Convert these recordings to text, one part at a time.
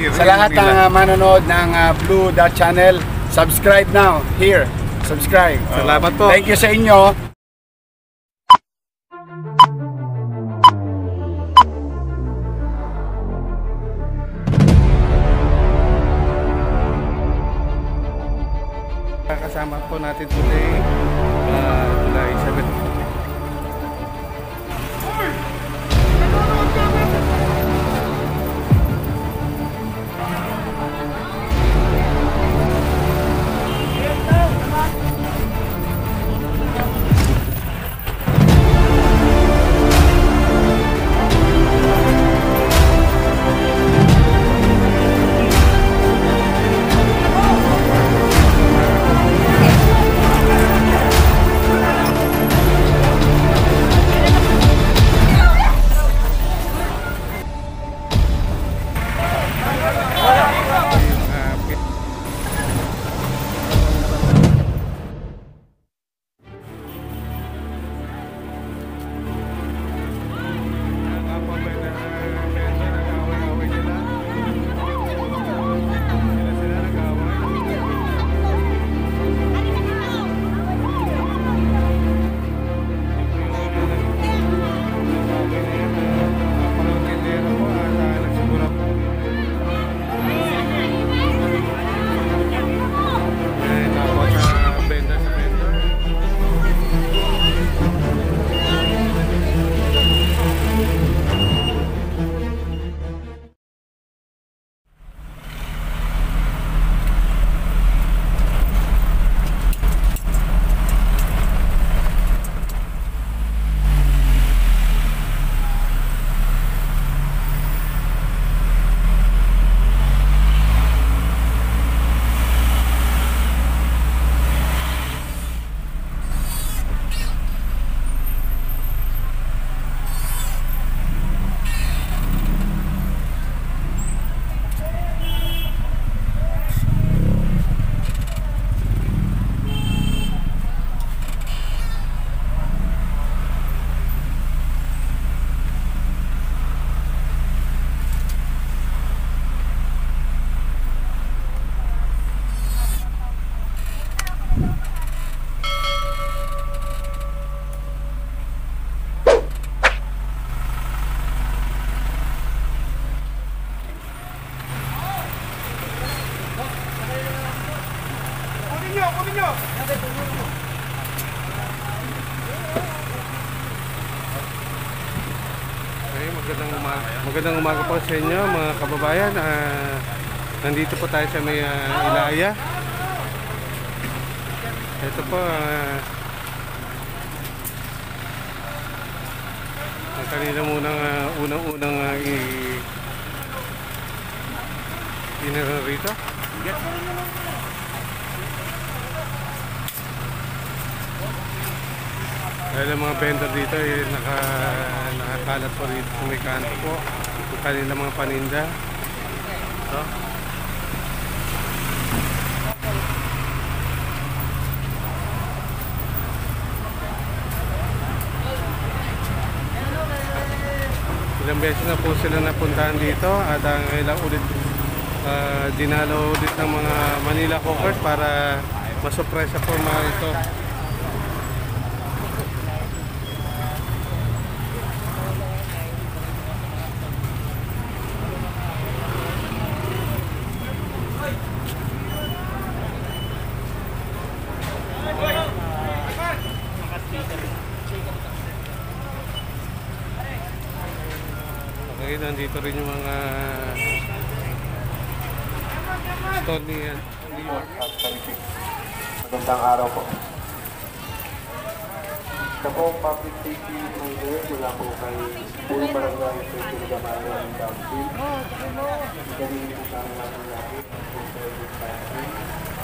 Sa lahat ng manonood ng Blue Dot Channel, subscribe now, here, subscribe. Salamat po. Thank you sa inyo. Kasama po natin today, July 7. Magandang umaga po sa inyo mga kababayan. Nandito po tayo sa may Ilaya. Ito po ang kanila munang unang-unang inero rito. Dahil ang mga vendor dito ay nakakalat po rito sa may kanto po yung kanilang mga paninda. Ito. Ilang beses na po sila napuntahan dito at ang ilang ulit dinalo ulit ng mga Manila Hawkers para masurpresa po mga ito. Okay, nandito rin yung mga store ni Magandang araw po. Sa po public safety manager mula po kay Puro Barangay President Gamalian Downfield. Ganyan po sa mga nangyari po sa dispensing.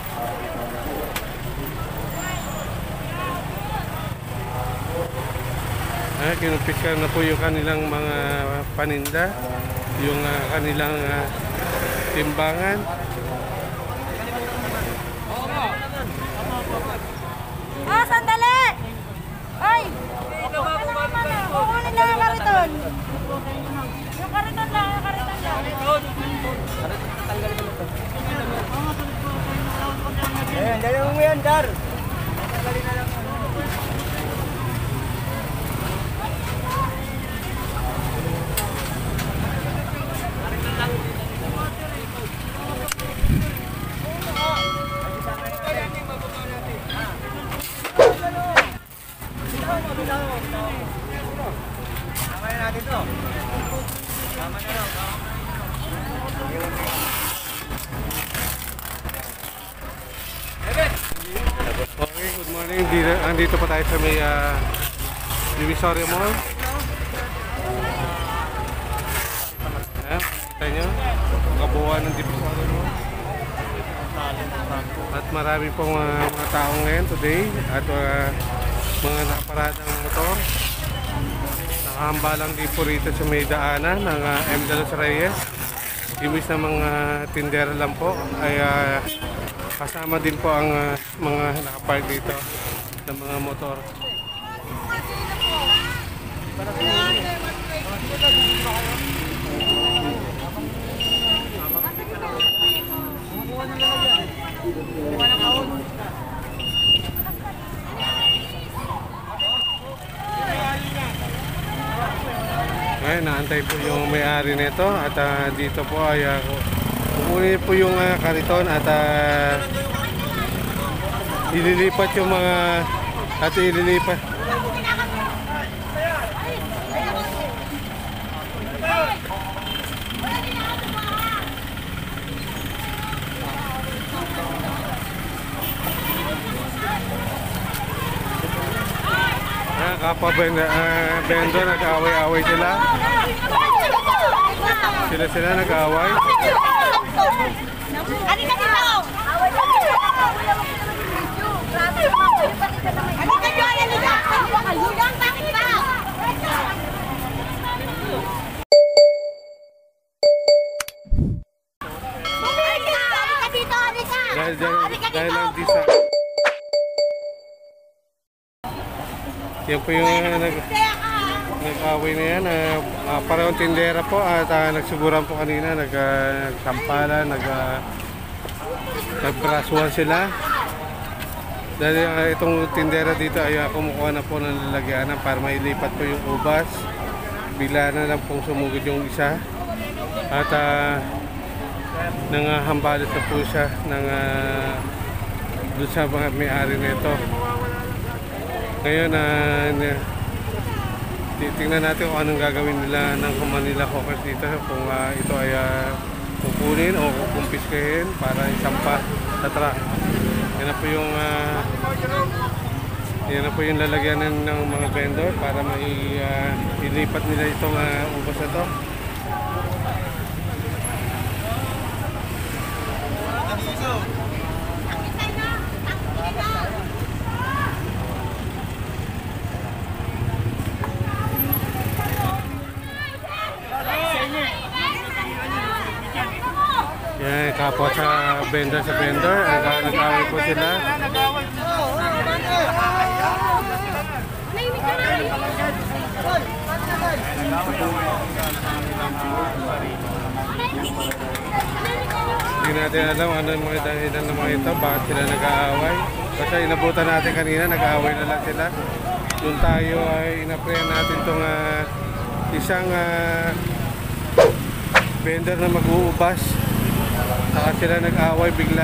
Kinupiskar na po yung kanilang mga paninda, yung kanilang timbangan. Sandali! Ay! Kukunin lang ang kariton. Yung kariton lang, yung kariton lang. yan. Dali mo yan, Dar. Tama na natin to. Tama na lang. Okay, good morning. Andito pa tayo sa may Divisoria Mall. Ayan, kita nyo. Kabuuan ng Divisoria Mall. At marami pong mga tao ngayon today. At mga nakaparadang motor. Nakahambalang din po rito sa may daanan ng M. De Los Reyes. Imbis na mga tindera lang po ay kasama din po ang mga nakapark dito ng mga motor. Ngayon, naantay po yung may-ari nito at dito po ay kukunin po yung kariton at ililipat yung mga ililipat. Kapwa vendor, nag-away-away sila. Sila nag-away. Dahil lang di sa... Yan po yung nag-away na yan. Parehong tindera po at nagsiguran po kanina. Nagsampalan, nagbrasuhan sila. Dahil itong tindera dito ay kumukuha na po ng lalagyanan para mailipat po yung ubas. Bigla na lang pong sumugod yung isa. At nanghambalit na po siya doon sa mga may-ari nito. Ngayon, titingnan natin kung anong gagawin nila ng Manila Hawkers dito. Kung ito ay kukunin o kumpiskahin para isampa sa truck. Yan na po yung lalagyanan ng mga vendor para ilipat nila itong ubas na to. Yan, kapwa sa vendor nag-away po sila. Hindi natin alam ano yung mga dahilan ng mga ito, bakit sila nag-aaway. Kasi inabutan natin kanina, nag-aaway na lang sila. Doon tayo ay inaprayan natin itong isang vendor na mag-uubas. Saka sila nag-away bigla.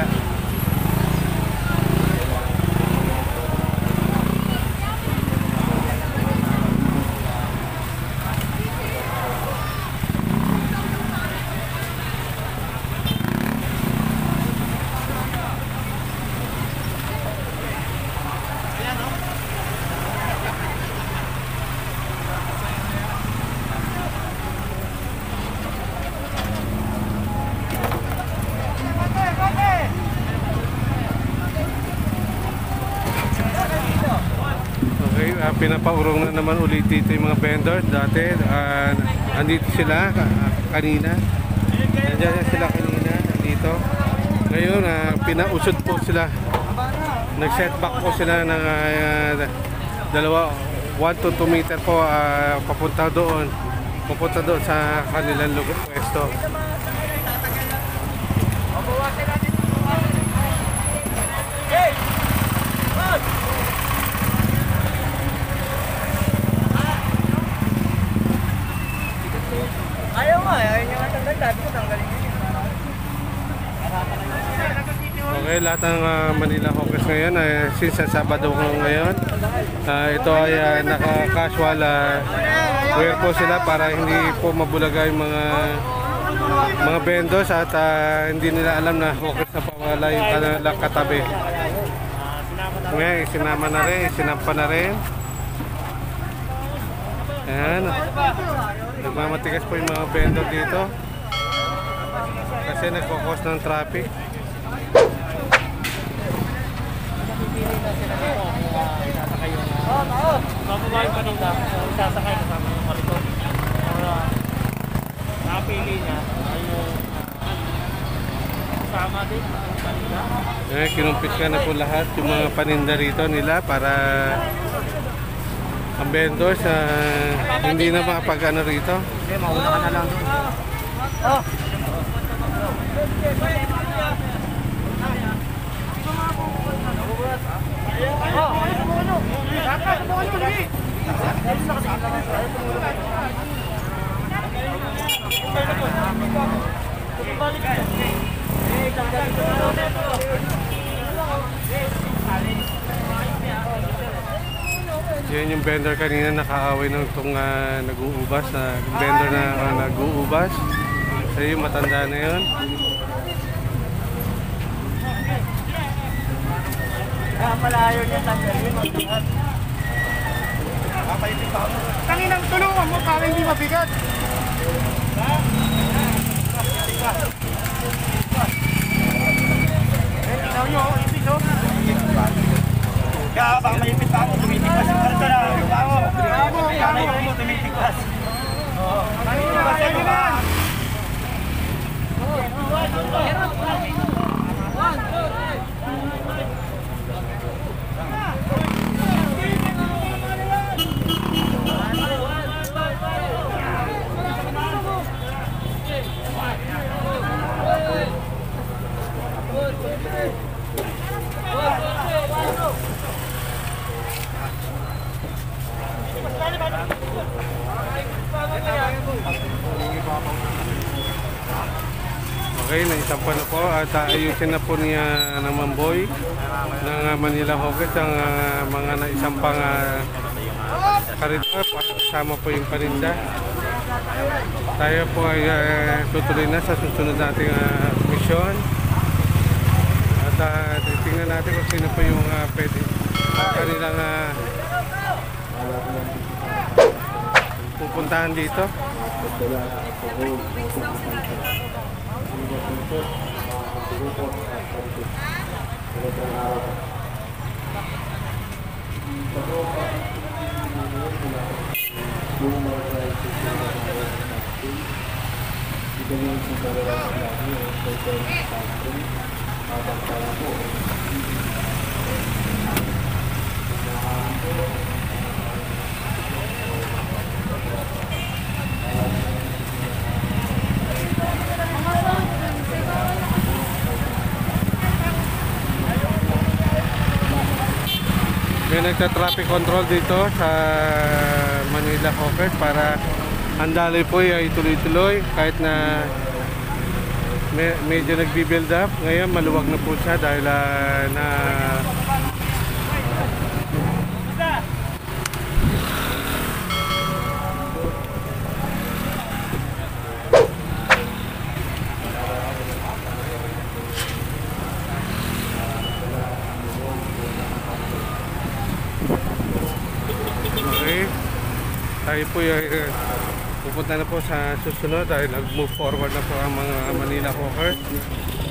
Pinapaurong na naman ulit dito yung mga vendors. Dati andito sila kanina. Nandiyan sila kanina dito. Ngayon pinausod po sila. Nag-setback po sila ng 1 to 2 meter po papunta doon sa kanilang lugar pwesto. Hey! Okay, lahat ng Manila Hawkers ngayon, since sa Sabado ngayon, ito ay naka-casual wear po sila para hindi po mabulaga yung mga vendors at hindi nila alam na hawkers na pawala yung kanilang katabi. Ngayon, isinama na rin, isinampa na rin. Ayan. Nagmamatigas po yung mga vendor dito kasi nagkukos ng traffic. Mabuhay pa nung sasakay kasama yung malikot. Napili niya yung kasama din. Kinumpis ka na po lahat yung mga paninda rito nila para ang vendors hindi na makapag-ano rito. Okay, mauna ka na lang doon. Yan yung vendor kanina nakaaway ng itong nag-uubas na vendor na nag-uubas. So yung matanda na yun. Malayo niya tanggalin. Tanginang tulungan mo para hindi mabigat. Ikaw nyo, ipit o. Kaya baka maipit pa ako, tumitigpas yung karito na. Kaya mo, tumitigpas. Tumitigpas yan naman. Okay, naisampa na po at ayusin na po niya ng Mamboy ng Manila Hawkers ang mga naisampang karito para kasama po yung paninda. Tayo po ay tutuloy na sa susunod nating misyon at titingnan natin kung sino po yung pwede kanilang pupuntahan dito. May nagta-traffic control dito sa Manila Hawkers para ang daloy po ay tuloy-tuloy kahit na medyo nagbi-build up. Ngayon maluwag na po siya dahil na tayo po pupunta na po sa susunod dahil nag-move forward na po ang mga Manila Hawkers.